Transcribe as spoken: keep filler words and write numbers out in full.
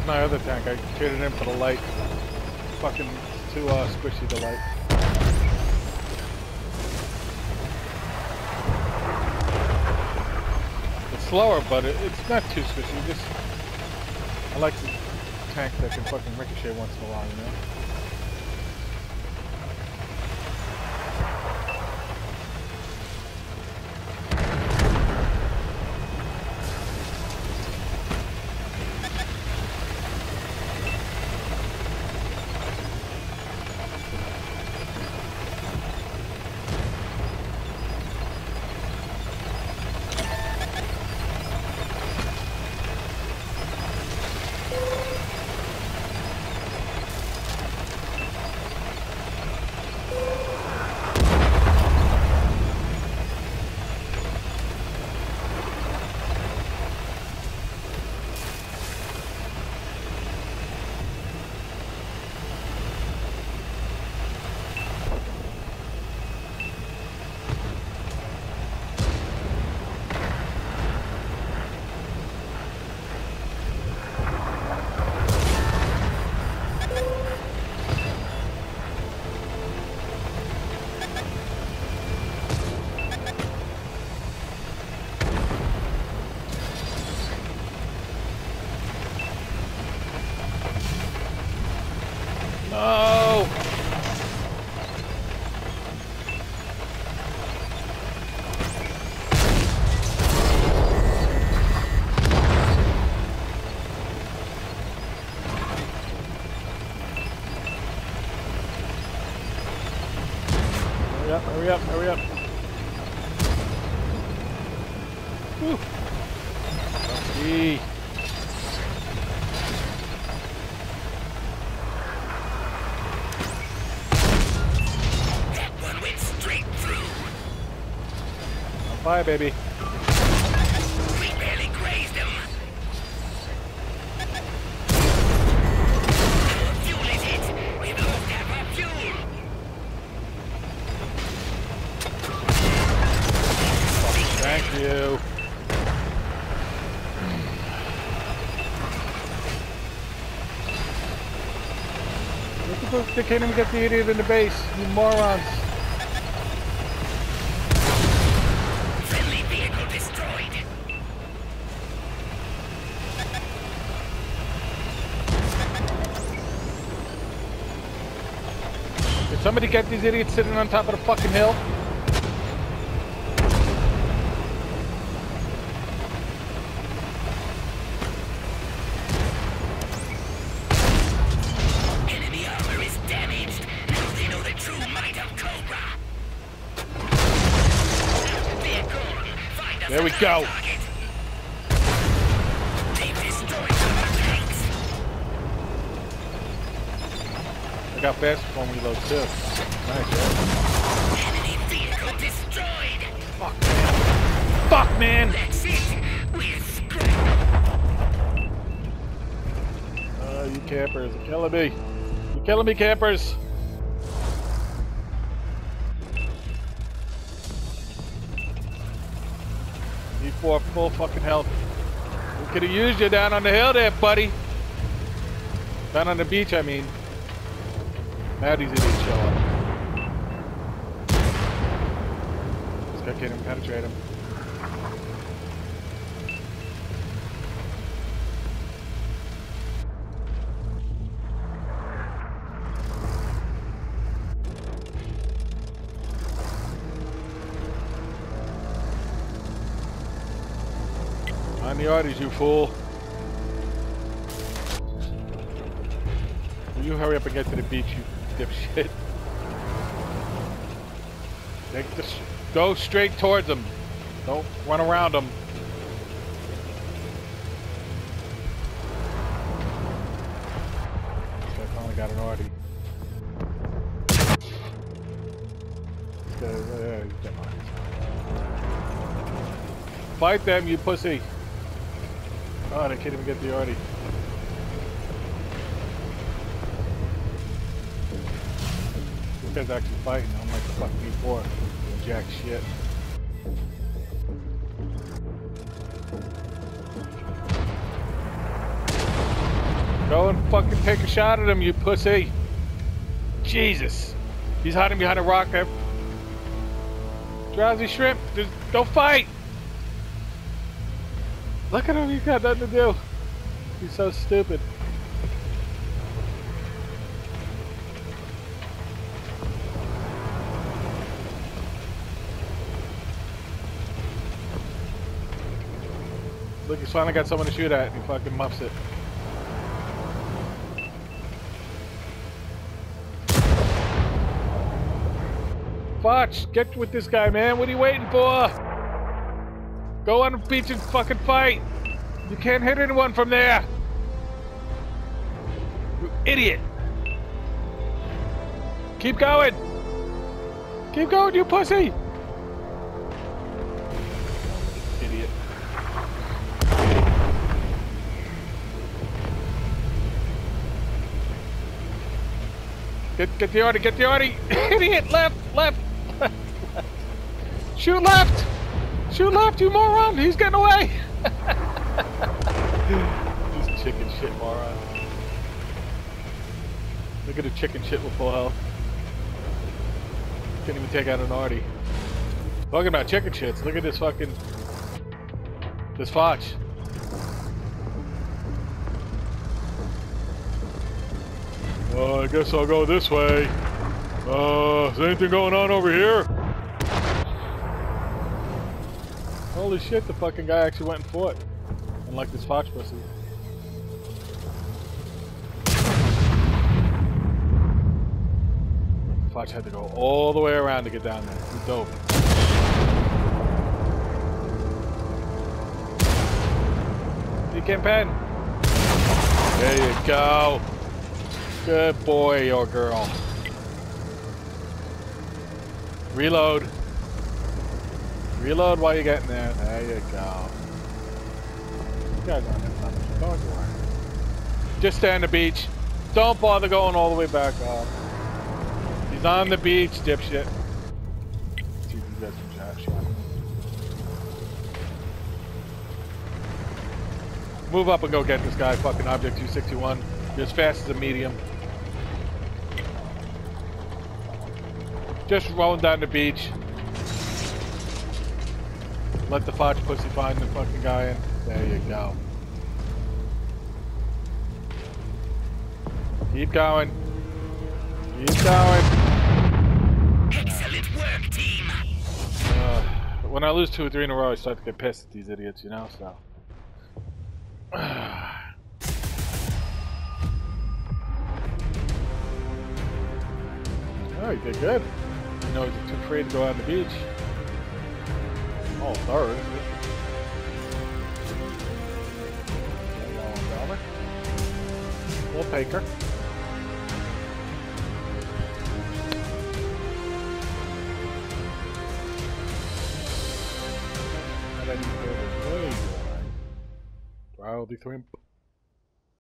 was my other tank. I traded in for the light. Fucking too uh, squishy, the light. It's slower, but it, it's not too squishy. Just I like the tank that can fucking ricochet once in a while, you know? No! Hurry up, hurry up, hurry up. Whew. Lucky. Bye, baby. We barely grazed him. Our fuel is hit. We've lost half our fuel. Thank you. Look at the, they can't even get the idiot in the base. You morons. Somebody get these idiots sitting on top of the fucking hill. Enemy armor is damaged. Now they know the true might of Cobra. Vehicle, find us there we go. Target. They've destroyed our tanks. I got fast phone reload too. Nice, yeah. Enemy vehicle destroyed. Fuck, man. Fuck, man. That's it. We're screwed. Oh, you campers are killing me. You're killing me, campers. Need four full fucking health. We could have used you down on the hill there, buddy. Down on the beach, I mean. Now these idiots show up. This guy can't even penetrate him. On the arties, you fool. Will you hurry up and get to the beach, you dipshit? Take the sh go straight towards them. Don't run around them. I finally got an arty. Uh, Fight them, you pussy. Oh, they can't even get the arty. This guy's actually fighting, unlike the fuck before. Jack shit. Go and fucking take a shot at him, you pussy. Jesus. He's hiding behind a rock there. Drowsy shrimp, just don't fight. Look at him, he's got nothing to do. He's so stupid. Look, he's finally got someone to shoot at and he fucking muffs it. Foch, get with this guy, man. What are you waiting for? Go on the beach and fucking fight. You can't hit anyone from there. You idiot. Keep going. Keep going, you pussy. Idiot. Get, get the order, get the order. Idiot, left, left, left, left. Shoot left. Shoot left, you moron. He's getting away. Just chicken shit moron. Look at the chicken shit with full health. Can't even take out an Artie. Talking about chicken shits, look at this fucking... This Foch. Well, I guess I'll go this way. Uh, is anything going on over here? Holy shit, the fucking guy actually went and fought. Unlike this Foch pussy. Foch had to go all the way around to get down there. He dove. He can pen. There you go. Good boy or girl. Reload. Reload while you're getting there. There you go. You guys aren't having fun. Don't worry. Just stay on the beach. Don't bother going all the way back up. He's on the beach, dipshit. Let's see if you guys can shot. Move up and go get this guy, fucking Object two sixty-one. You're as fast as a medium. Just rolling down the beach. Let the Foch pussy find the fucking guy in. There you go. Keep going. Keep going. Excellent work, team. Uh, when I lose two or three in a row, I start to get pissed at these idiots, you know, so. Oh, you did good. You know, he's too afraid to go out on the beach. Oh, third. We'll take her. And then you go to the way. Proudly through him.